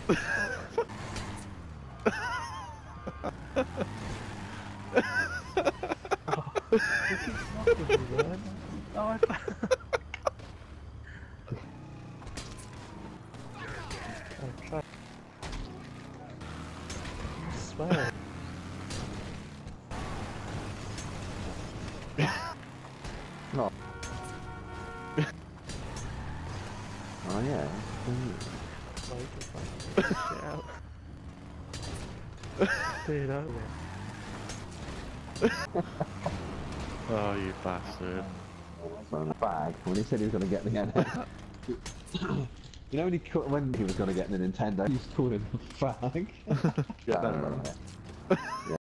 Oh, I swear. No. Oh yeah. Shit out. Dude, out Oh, you bastard. On the bag when he said he was going to get the NX. You know when he was going to get the Nintendo, he was calling him a fag. Yeah, no.